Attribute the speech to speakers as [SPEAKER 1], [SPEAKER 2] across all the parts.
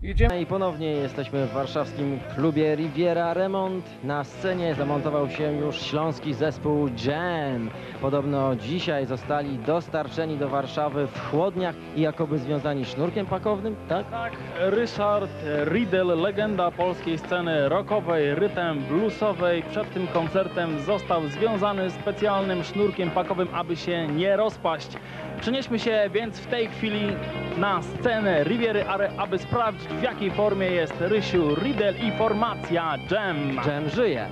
[SPEAKER 1] Idziemy.
[SPEAKER 2] I ponownie jesteśmy w warszawskim klubie Riviera Remont. Na scenie zamontował się już śląski zespół Jam. Podobno dzisiaj zostali dostarczeni do Warszawy w chłodniach i jakoby związani sznurkiem pakownym, tak?
[SPEAKER 1] Tak, Ryszard Riedel, legenda polskiej sceny rockowej, rytm bluesowej, przed tym koncertem został związany specjalnym sznurkiem pakowym, aby się nie rozpaść. Przenieśmy się więc w tej chwili na scenę Riviery, aby sprawdzić, w jakiej formie jest Rysiu Riedel i formacja Jam.
[SPEAKER 2] Jam żyje.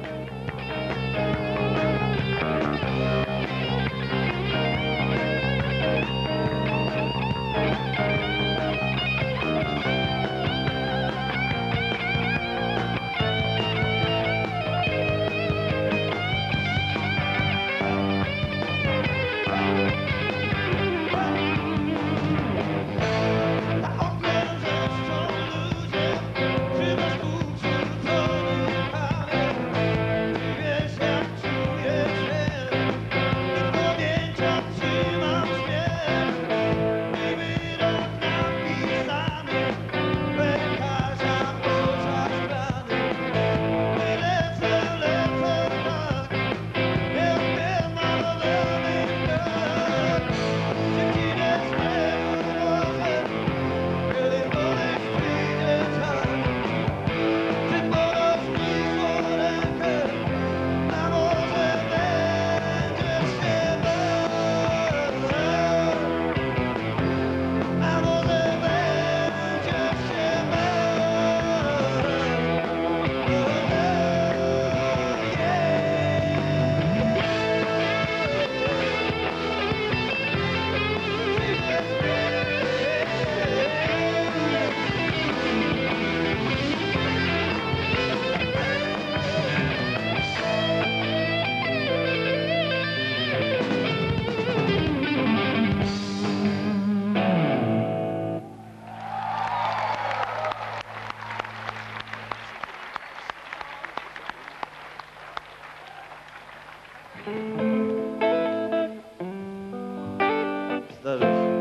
[SPEAKER 3] Zdarza się.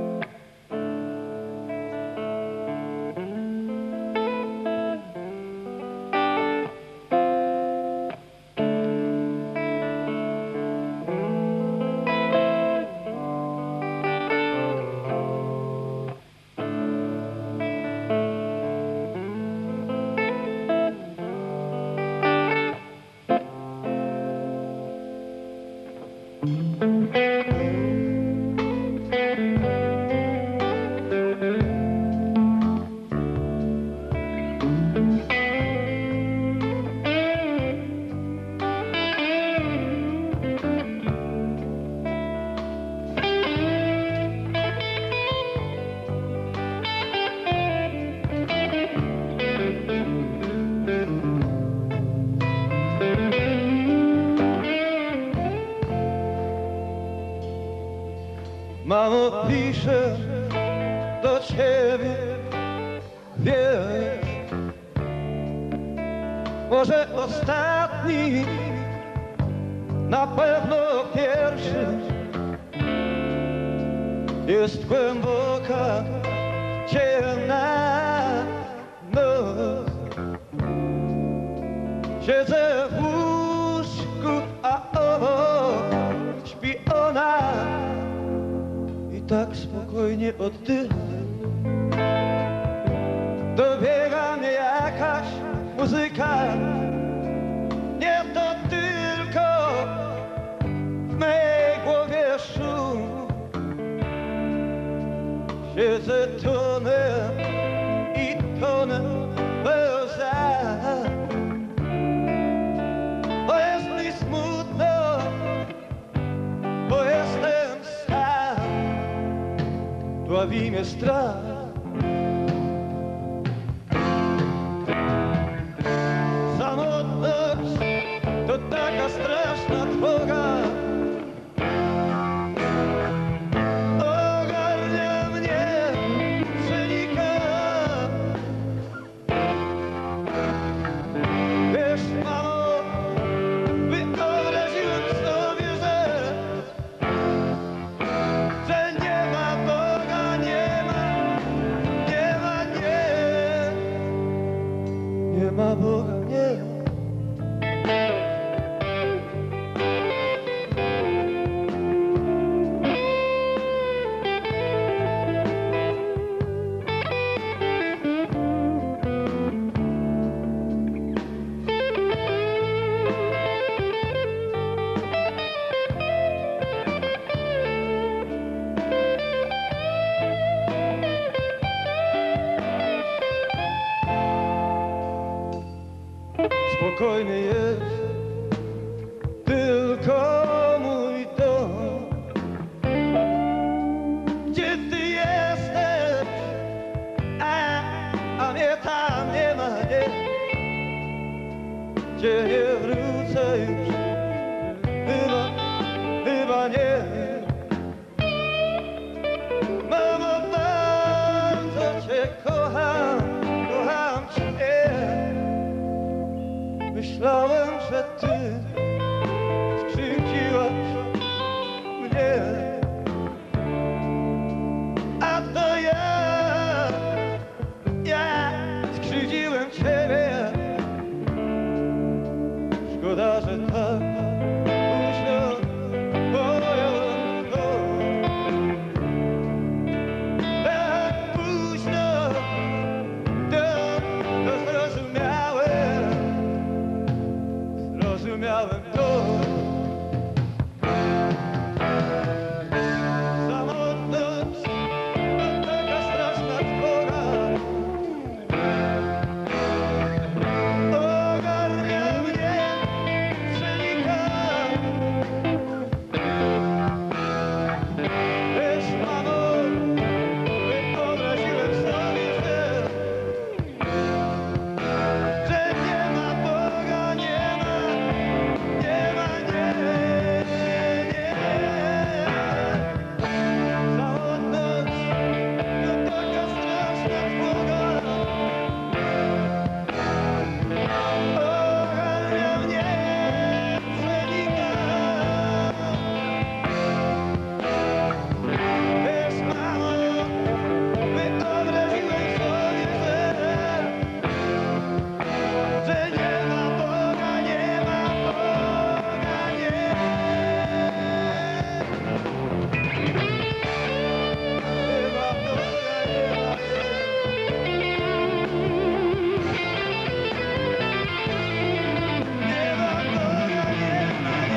[SPEAKER 3] Mamo, piszę do ciebie, wiesz, może ostatni, na pewno pierwszy. Jest głęboka, ciemna noc. Siedzę w łóżku, a obok śpi ona. I tak spokojnie oddycham. Dobiega mnie jakaś muzyka. Nie to tylko w mej głowie szum. Siedzę, tonę i tonę we łzach. Bo jest mi smutno, bo jestem sam. Dławi mnie strach. Samotność to taka straszna trwoga. Ogarnia mnie, przenika. Wiesz, mamo, wyobraziłem sobie, że nie ma Boga, nie ma. ma Boga nie ma. Spokojny jest tylko mój dom. Gdzie ty jesteś, a mnie tam nie ma, nie. Gdzie nie wrócę już, chyba nie. Mamo, bardzo cię kocham, kocham cię. Myślałem, że ty skrzywdziłaś mnie, a to ja skrzywdziłem ciebie. Szkoda, że tak późno pojąłem to. Tak późno to zrozumiałem. Zrozumiałem to. Samotność to taka straszna chora. Ogarnia mnie, przenika. Wiesz, mamo, wyobraziłem sobie, że nie ma Boga, nie ma. Nie ma, nie, nie. Samotność to taka straszna chora. Ogarnia mnie, przenika. Wiesz, mamo, wyobraziłem sobie, że nie ma Boga, nie ma Boga, nie. Nie ma Boga, nie ma. Nie ma Boga, nie ma,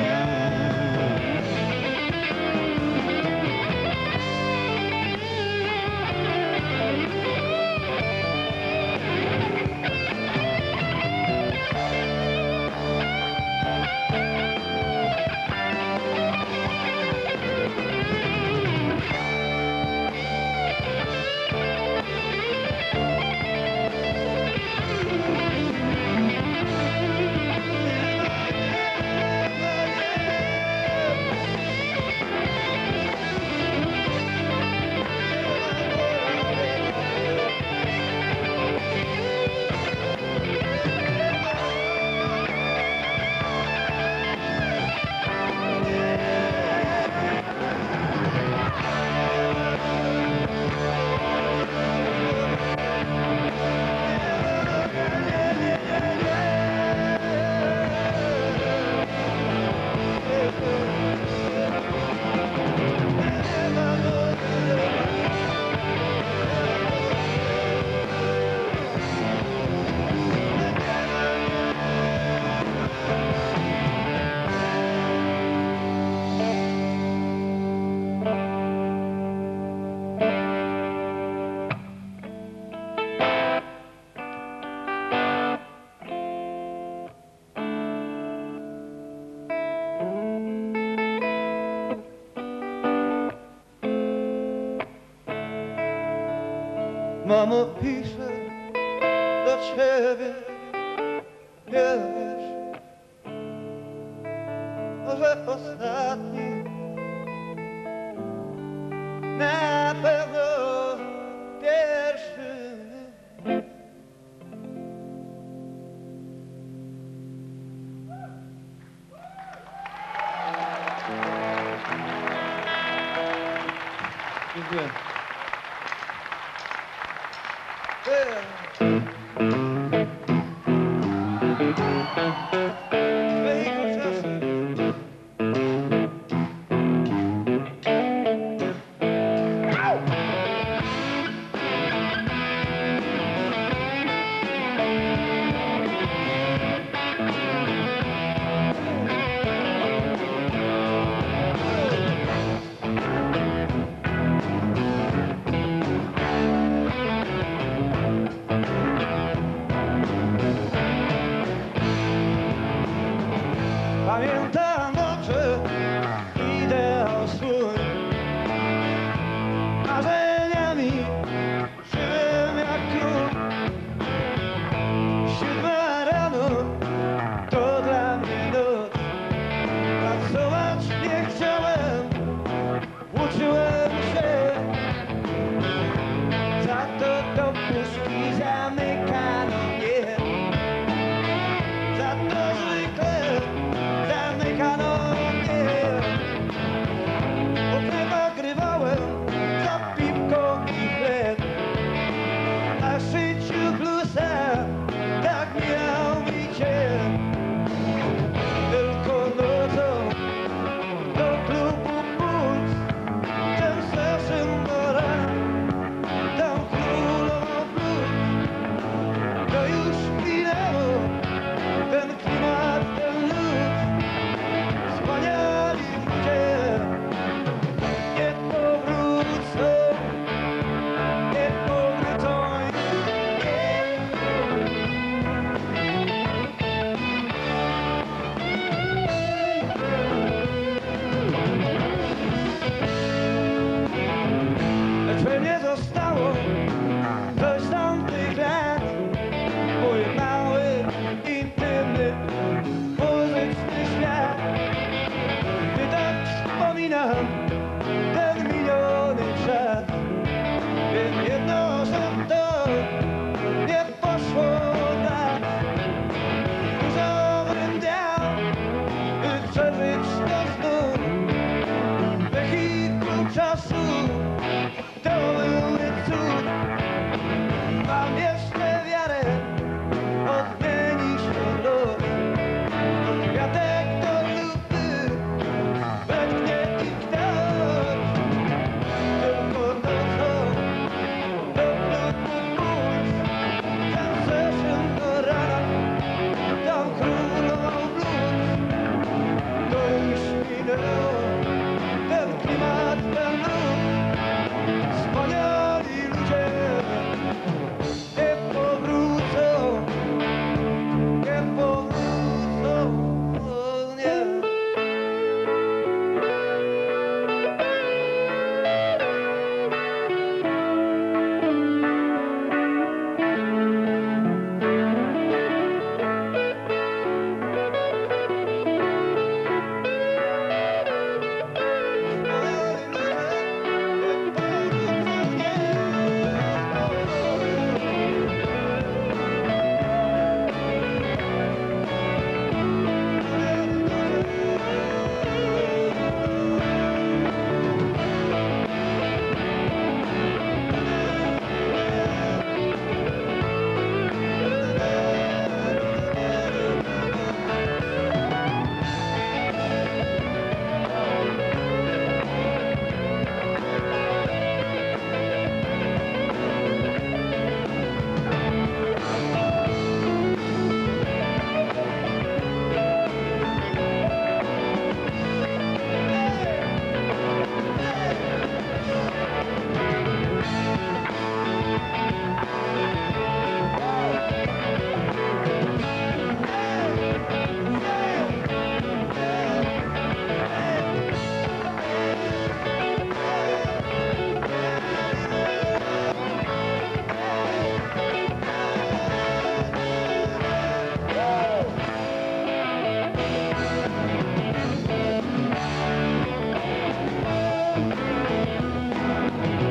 [SPEAKER 3] Mamo, piszę do ciebie, wiesz, może ostatni, na pewno pierwszy. Dziękuję. twojego czasu. Pamiętam dobrze ideał swój, marzeniami żyłem jak król. 7 rano to dla mnie noc, pracować nie chciałem, uczyłem się. Za to do puszki zamykano mnie, za to zwykle zamykano mnie. Oknem nagrywałem za piwko i chleb, na szyciu bluesa tak miał mi cień. Tylko nocą do klubu Puls, ten session do rana, tam królował blues. To już minęło, ten klimat, ten lód. Wspaniali ludzie nie powrócą, nie powrócą, nie. Lecz we mnie zostało coś z tamtych lat, mój mały, intymny, muzyczny świat. Gdy tak wspominam ten miniony czas, wiem jedno, że to nie poszło tak. Dużo bym dał, by przeżyć to znów. Wehikuł czasu to byłby cud. Mam jeszcze wiarę, odmieni się los. Kwiatek do luty wetknie i ktoś. Tylko nocą do klubu Puls, ten session do rana, tam królował blues. To już minęło, ten klimat, ten lód. Wspaniali ludzie nie powrócą, nie powrócą, o nie.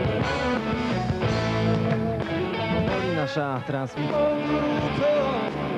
[SPEAKER 2] Nasza transmisja.
[SPEAKER 3] Powrócą,